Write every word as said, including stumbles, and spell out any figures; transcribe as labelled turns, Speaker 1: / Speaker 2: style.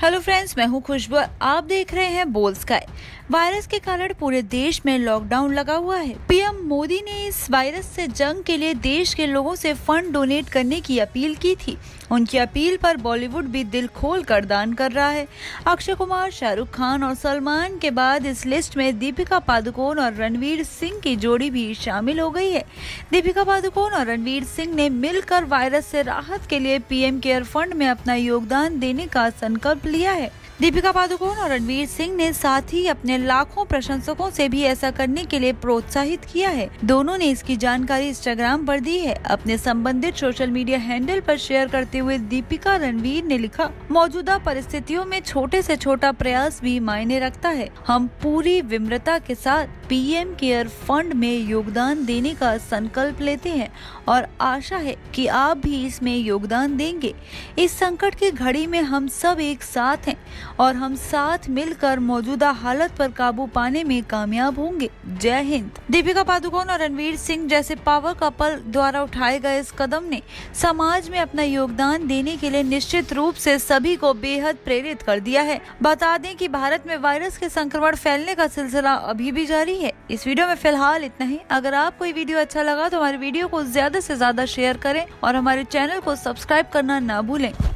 Speaker 1: Hello friends, मैं हूं खुशबू। आप देख रहे हैं बोल्ड स्काई। वायरस के कारण पूरे देश में लॉकडाउन लगा हुआ है। पीएम मोदी ने इस वायरस से जंग के लिए देश के लोगों से फंड डोनेट करने की अपील की थी। उनकी अपील पर बॉलीवुड भी दिल खोल कर दान कर रहा है। अक्षय कुमार, शाहरुख खान और सलमान के बाद इस लिस्ट में दीपिका पादुकोण और रणवीर सिंह की जोड़ी भी शामिल हो गई है। दीपिका पादुकोण और रणवीर सिंह ने मिलकर वायरस से राहत के लिए पीएम केयर फंड में अपना योगदान देने का संकल्प लिया है। दीपिका पादुकोण और रणवीर सिंह ने साथ ही अपने लाखों प्रशंसकों से भी ऐसा करने के लिए प्रोत्साहित किया है। दोनों ने इसकी जानकारी इंस्टाग्राम पर दी है। अपने संबंधित सोशल मीडिया हैंडल पर शेयर करते हुए दीपिका रणवीर ने लिखा, मौजूदा परिस्थितियों में छोटे से छोटा प्रयास भी मायने रखता है। हम पूरी विनम्रता के साथ पीएम केयर फंड में योगदान देने का संकल्प लेते हैं और आशा है कि आप भी इसमें योगदान देंगे। इस संकट की घड़ी में हम सब एक साथ हैं और हम साथ मिलकर मौजूदा हालत पर काबू पाने में कामयाब होंगे। जय हिंद। दीपिका पादुकोण और रणवीर सिंह जैसे पावर कपल द्वारा उठाए गए इस कदम ने समाज में अपना योगदान देने के लिए निश्चित रूप से सभी को बेहद प्रेरित कर दिया है। बता दें कि भारत में वायरस के संक्रमण फैलने का सिलसिला अभी भी जारी है। इस वीडियो में फिलहाल इतना ही। अगर आपको ये वीडियो अच्छा लगा तो हमारे वीडियो को ज्यादा से ज्यादा शेयर करें और हमारे चैनल को सब्सक्राइब करना ना भूलें।